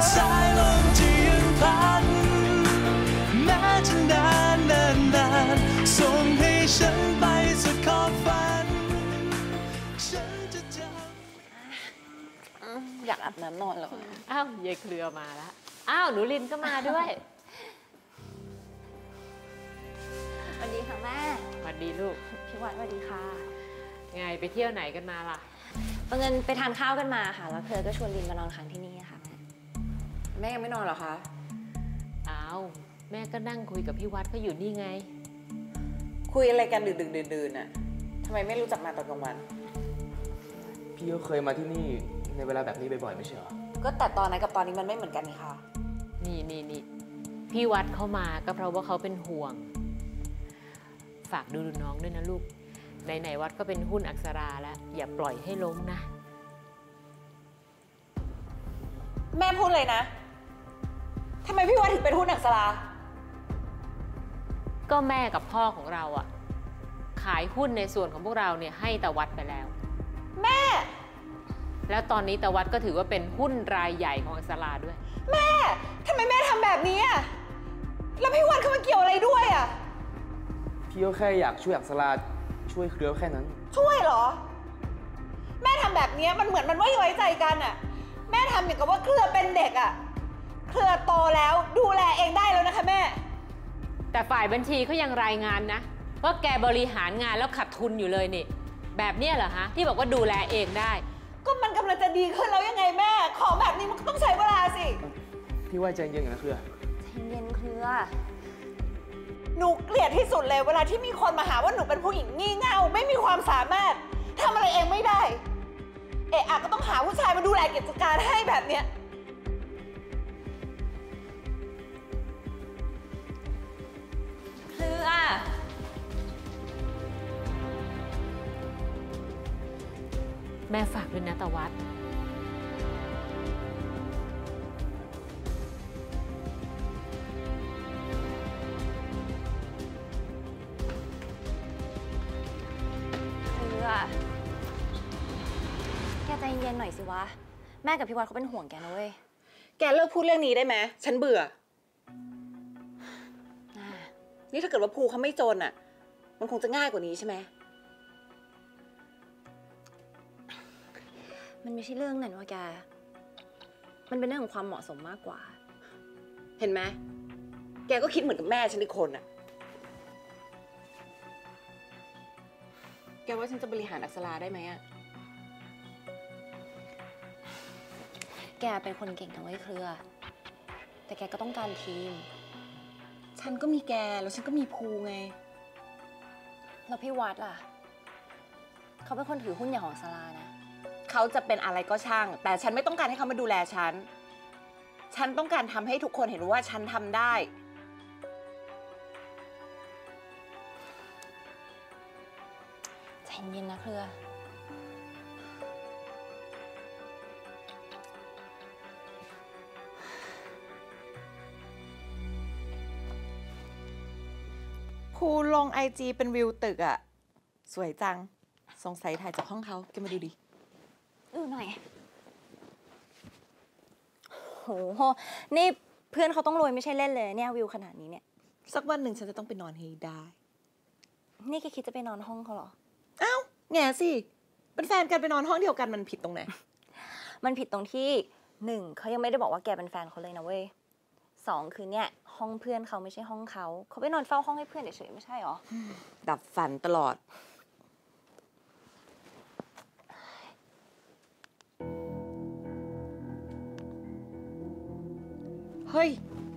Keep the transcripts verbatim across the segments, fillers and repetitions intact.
สายลมที่ยังพัดแม้จะนานนานนานส่งให้ฉันไปสุดขอบฝันฉันจะจำอยากอาบน้ำนอนเหรออ้าวยายเครือมาแล้วอ้าวหนูลินก็มาด้วยสวัสดีค่ะแม่สวัสดีลูกพี่วัดสวัสดีค่ะไงไปเที่ยวไหนกันมาล่ะบังเอิญไปทานข้าวกันมาค่ะแล้วเครือก็ชวนลินมานอนค้างที่นี่ค่ะแม่ยังไม่นอนเหรอคะอ้าวแม่ก็นั่งคุยกับพี่วัดเขาอยู่นี่ไงคุยอะไรกันดึกดึกดื่นดื่นอ่ะทำไมไม่รู้จักมาตอนกลางวันพี่ก็เคยมาที่นี่ในเวลาแบบนี้บ่อยๆไม่ใช่เหรอก็แต่ตอนนั้นกับตอนนี้มันไม่เหมือนกันนี่ค่ะนี่นี่นี่พี่วัดเขามาก็เพราะว่าเขาเป็นห่วงฝากดูดูน้องด้วยนะลูกไหนๆวัดก็เป็นหุ้นอักษราแล้วอย่าปล่อยให้ล้มนะแม่พูดเลยนะทำไมพี่วัดถึงเป็นหุ้นอักษราก็แม่กับพ่อของเราอะขายหุ้นในส่วนของพวกเราเนี่ยให้ตะวัดไปแล้วแม่แล้วตอนนี้ตะวัดก็ถือว่าเป็นหุ้นรายใหญ่ของอักษราด้วยแม่ทำไมแม่ทำแบบนี้อะแล้วพี่วัดเขามาเกี่ยวอะไรด้วยอะพี่ก็แค่อยากช่วยอักษราช่วยเครือแค่นั้นช่วยเหรอแม่ทำแบบนี้มันเหมือนมันไม่ไว้ใจกันอะแม่ทำอย่างกับว่าเครือเป็นเด็กอะเครือโตแล้วดูแลเองได้แล้วนะคะแม่แต่ฝ่ายบัญชีเขายังรายงานนะว่าแกบริหารงานแล้วขาดทุนอยู่เลยนี่แบบนี้เหรอฮะที่บอกว่าดูแลเองได้ก็มันกำลังจะดีขึ้นแล้วยังไงแม่ของแบบนี้มันก็ต้องใช้เวลาสิพี่ว่าใจเย็นๆนะเครือใจเย็นเครือหนูเกลียดที่สุดเลยเวลาที่มีคนมาหาว่าหนูเป็นผู้หญิงงี่เง่าไม่มีความสามารถทำอะไรเองไม่ได้เอะอะก็ต้องหาผู้ชายมาดูแลกิจการให้แบบเนี้ยเครือแม่ฝากด้วยนะตะวัดแกใจเย็นหน่อยสิวะแม่กับพี่วัดเขาเป็นห่วงแกนะเว้ยแกเลิกพูดเรื่องนี้ได้ไหมฉันเบื่อนี่ถ้าเกิดว่าภูเขาไม่จนอ่ะมันคงจะง่ายกว่านี้ใช่ไหมมันไม่ใช่เรื่องนั้นว่าแกมันเป็นเรื่องของความเหมาะสมมากกว่าเห็นไหมแกก็คิดเหมือนกับแม่ฉันอีกคนอ่ะแกว่าฉันจะบริหารอักษราได้ไหมอ่ะแกเป็นคนเก่งนะเว้ยเครือแต่แกก็ต้องการทีมฉันก็มีแกแล้วฉันก็มีภูไงแล้วพี่วัดล่ะเขาเป็นคนถือหุ้นใหญ่ของศาลานะเขาจะเป็นอะไรก็ช่างแต่ฉันไม่ต้องการให้เขามาดูแลฉันฉันต้องการทำให้ทุกคนเห็นว่าฉันทำได้ใจเย็นนะเครือภูลงไอจีเป็นวิวตึกอะสวยจังสงสัยถ่ายจากห้องเขาแกมาดูดิดูหน่อยโหนี่เพื่อนเขาต้องรวยไม่ใช่เล่นเลยเนี่ยวิวขนาดนี้เนี่ยสักวันหนึ่งฉันจะต้องไปนอนให้ได้นี่แกคิดจะไปนอนห้องเขาเหรออ้าวแง่สิเป็นแฟนกันไปนอนห้องเดียวกันมันผิดตรงไหนมันผิดตรงที่หนึ่งเขายังไม่ได้บอกว่าแกเป็นแฟนเขาเลยนะเว้ยสองคือเนี่ยห้องเพื่อนเขาไม่ใช่ห้องเขาเขาไปนอนเฝ้าห้องให้เพื่อนเฉยๆไม่ใช่หรอดับฝันตลอดเฮ้ย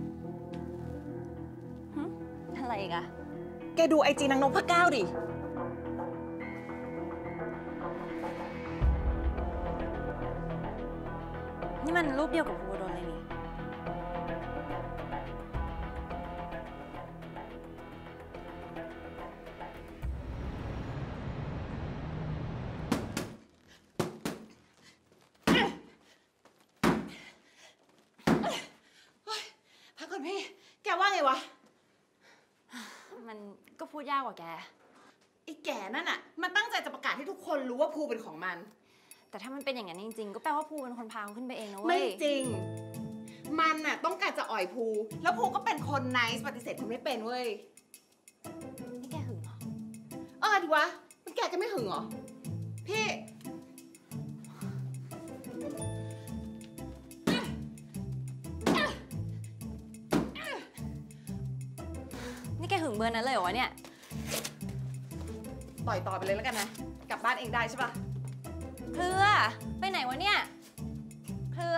อะไรอีกอะแกดูไอจีนางนพเก้าดินี่มันรูปเดียวกับภูโดนเลยนี่พักก่อนพี่แกว่าไงวะมันก็พูดยากกว่าแกไอ้แก่นั่นอะมันตั้งใจจะประกาศให้ทุกคนรู้ว่าภูเป็นของมันแต่ถ้ามันเป็นอย่างนั้นจริงๆก็แปลว่าภูเป็นคนพาเขาขึ้นไปเองนะเว้ยไม่จริงมันน่ะต้องการจะอ่อยภูแล้วภูก็เป็นคนไนซ์ปฏิเสธคนไม่เป็นเว้ยนี่แกหึงเหรอเออดีวะมันแกจะไม่หึงเหรอ พี่นี่แกหึงเบอร์นั้นเลยเหรอวะเนี่ยต่อยต่อไปเลยแล้วกันนะ กลับบ้านเองได้ใช่ปะเครือ ไปไหนวะเนี่ย เครือ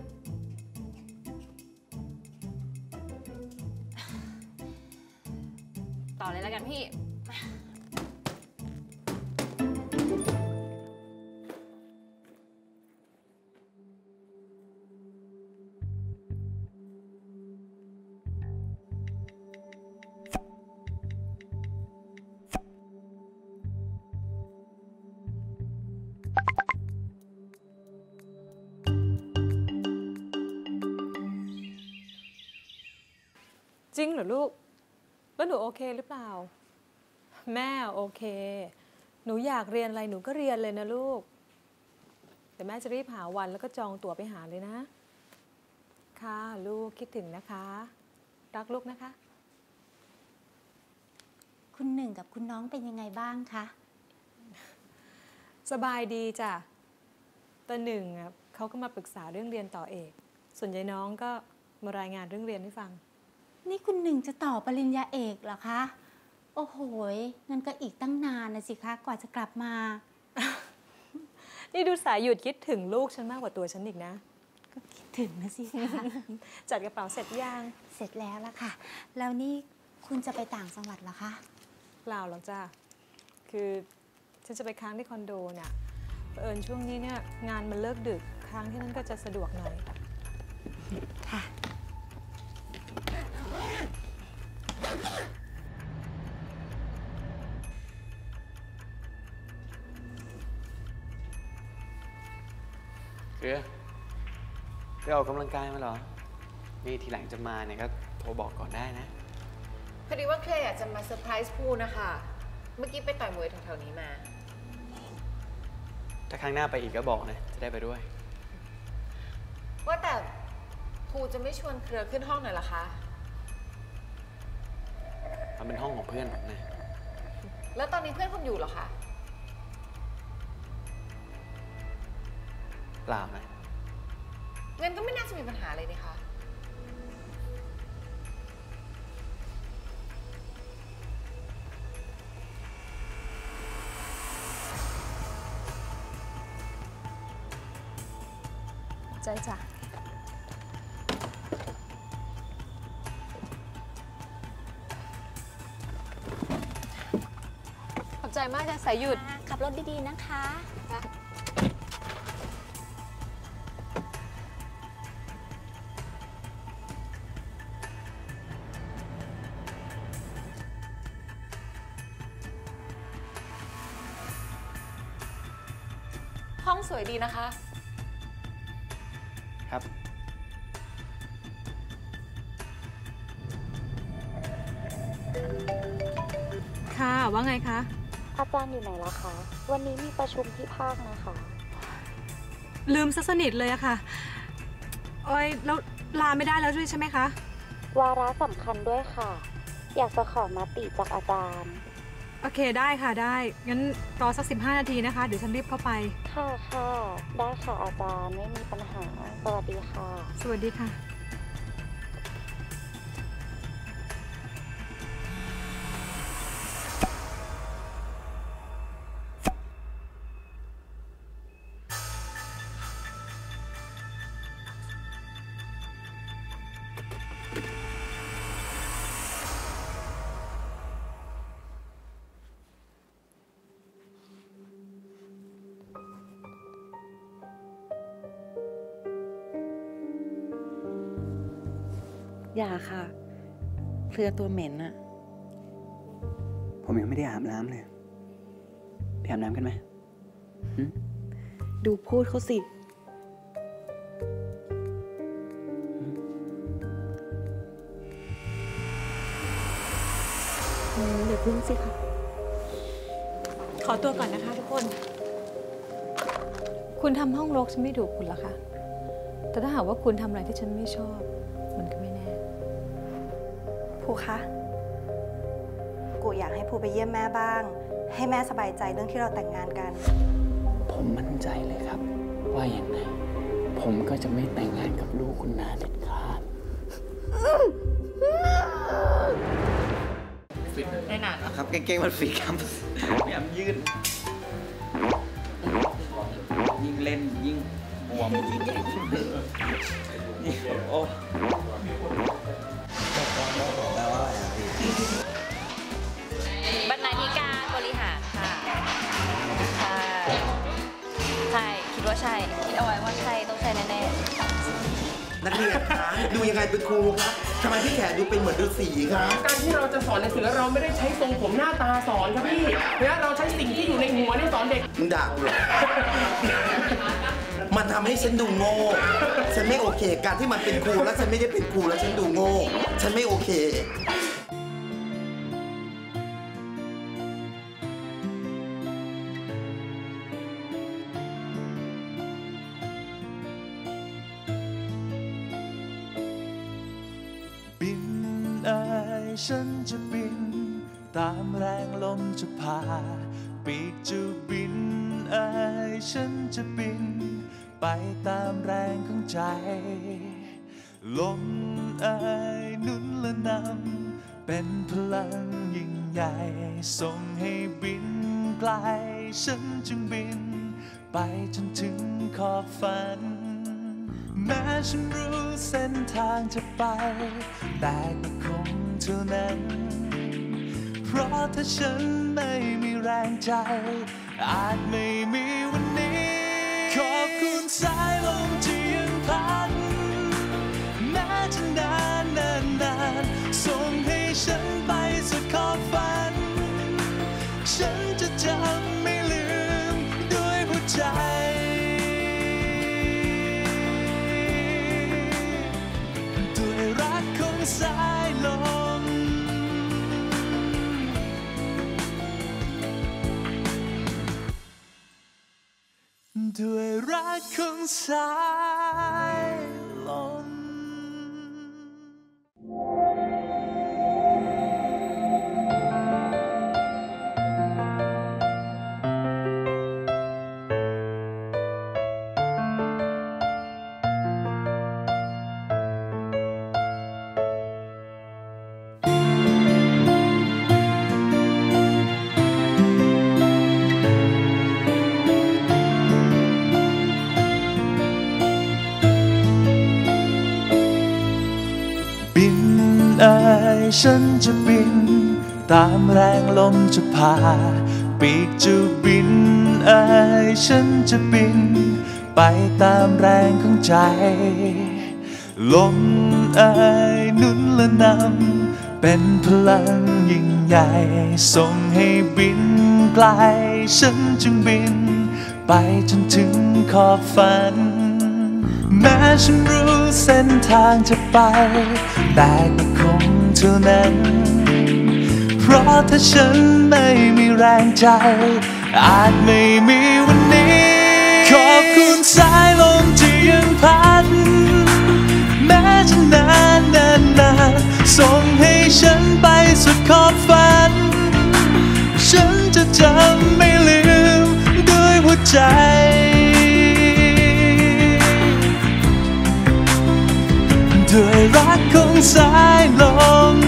ต่อเลยแล้วกันพี่จริงเหรอลูก แล้วหนูโอเคหรือเปล่า แม่โอเค หนูอยากเรียนอะไรหนูก็เรียนเลยนะลูก แต่แม่จะรีบหาวันแล้วก็จองตั๋วไปหาเลยนะ ค่ะลูกคิดถึงนะคะ รักลูกนะคะคุณหนึ่งกับคุณน้องเป็นยังไงบ้างคะสบายดีจ้ะแต่หนึ่งอ่ะเขาก็มาปรึกษาเรื่องเรียนต่อเอก ส่วนยายน้องก็มารายงานเรื่องเรียนให้ฟังนี่คุณหนึ่งจะต่อปริญญาเอกเหรอคะ โอ้โหยงั้นก็อีกตั้งนานนะสิคะกว่าจะกลับมานี่ดูสายหยุดคิดถึงลูกฉันมากกว่าตัวฉันอีกนะก็คิดถึงนะสิคะจัดกระเป๋าเสร็จยังเสร็จแล้วละค่ะ แล้วนี่คุณจะไปต่างจังหวัดเหรอคะเปล่าหรอกจ้ะคือฉันจะไปค้างที่คอนโดน่ะเผอิญช่วงนี้เนี่ยงานมันเลิกดึกค้างที่นั่นก็จะสะดวกหน่อยค่ะเครือเครือออกกำลังกายมาเหรอ นี่ทีหลังจะมาเนี่ยก็โทรบอกก่อนได้นะพอดีว่าเคลอยากจะมาเซอร์ไพรส์พูนะคะ เมื่อกี้ไปต่อยมวยแถวๆนี้มาถ้าครั้งหน้าไปอีกก็บอกนะ จะได้ไปด้วยว่าแต่ภูจะไม่ชวนเครือขึ้นห้องหน่อยเหรอคะมันเป็นห้องของเพื่อนผมนะแล้วตอนนี้เพื่อนคุณอยู่เหรอคะเปล่านะงั้นก็ไม่น่าจะมีปัญหาเลยนี่คะใจจ้ะขอบใจมากจ้ะสายหยุดขับรถดีๆนะคะห้องสวยดีนะคะครับค่ะว่าไงคะอาจารย์อยู่ไหนแล้วคะ วันนี้มีประชุมที่ภาคนะคะลืมซะสนิทเลยอะค่ะโอ้ยแล้วลาไม่ได้แล้วด้วยใช่ไหมคะวาระสำคัญด้วยค่ะ อยากจะขอมติจากอาจารย์โอเคได้ค่ะได้ งั้นรอสักสิบห้านาทีนะคะ เดี๋ยวฉันรีบเข้าไปค่ะค่ะ ได้ค่ะอาจารย์ไม่มีปัญหา สวัสดีค่ะสวัสดีค่ะอย่าค่ะเครือตัวเหม็นอะผมยังไม่ได้อาบน้ำเลยไปอาบน้ำกันไหมดูพูดเขาสิเดี๋ยวพึ่งสิค่ะขอตัวก่อนนะคะทุกคน คุณทำห้องรกฉันไม่ดุคุณเหรอคะแต่ถ้าหากว่าคุณทำอะไรที่ฉันไม่ชอบมันก็ไม่แน่ภูคะกูอยากให้ภูไปเยี่ยมแม่บ้างให้แม่สบายใจเรื่องที่เราแต่งงานกันผมมั่นใจเลยครับว่าอย่างไรผมก็จะไม่แต่งงานกับลูกคุณนาเด็ดขาดฟิตได้นานนะครับเก่งๆมันฟิตครับพยายามยืดยิ่งเล่นยิ่งบวมยิ่งโอ้บรรณาธิการบริหารค่ะใช่ใช่คิดว่าใช่คิดเอาไว้ว่าใช่ต้องใช่แน่ๆนักเรียนคะดูยังไงเป็นครูครับทำไมพี่แขกดูเป็นเหมือนฤาษีครับการที่เราจะสอนหนังสือเราไม่ได้ใช้ทรงผมหน้าตาสอนครับพี่เพราะเราใช้สิ่งที่อยู่ในหัวนี่สอนเด็กมึงด่ากูเหรอมันทำให้ฉันดูโง่ฉันไม่โอเคการที่มันเป็นครูแล้วฉันไม่ได้เป็นครูแล้วฉันดูโง่ฉันไม่โอเคบินเอ่ยฉันจะบินตามแรงลมจะพาปีกจะบินเอ่ยฉันจะบินไปตามแรงของใจลมเอ่ยหนุนและนำเป็นพลังยิ่งใหญ่ส่งให้บินไกลฉันจึงบินไปจนถึงขอบฝันแม้ฉันรู้เส้นทางจะไปแต่ก็คงเท่านั้นเพราะถ้าฉันไม่มีแรงใจอาจไม่มีวันนี้ขอบคุณสายลมที่ยังพัดแม้จะนานนานนานส่งให้ฉันไปสุดขอบฝันฉันจะจำไม่ลืมด้วยหัวใจด้วยรักของสายลมด้วยรักของสายลมเอ่ยฉันจะบินตามแรงลมจะพาปีกจะบินเอ่ยฉันจะบินไปตามแรงของใจลมเอ่ยหนุนและนำเป็นพลังยิ่งใหญ่ส่งให้บินไกลฉันจึงบินไปจนถึงขอบฝันแม้ฉันรู้เส้นทางจะไปแต่ก็คงเท่านั้นเพราะถ้าฉันไม่มีแรงใจอาจไม่มีวันนี้ขอบคุณสายลมที่ยังพัดแม้จะนานนานนานส่งให้ฉันไปสุดขอบฝันฉันจะจำไม่ลืมด้วยหัวใจด้วยรักของสายลม